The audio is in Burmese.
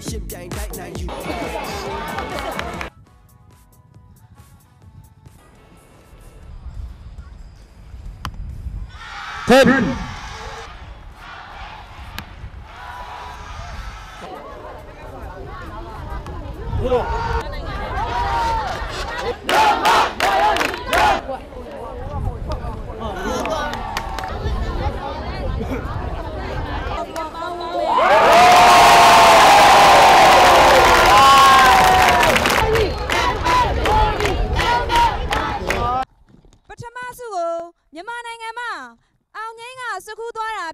ရှင်ပြိုင်တိုက်နိုင်ယူ 10 ပထမဆုကိုမြန်မာနိုင်ငံမှာအောင်ငိမ့်ကစကူးသွားတာ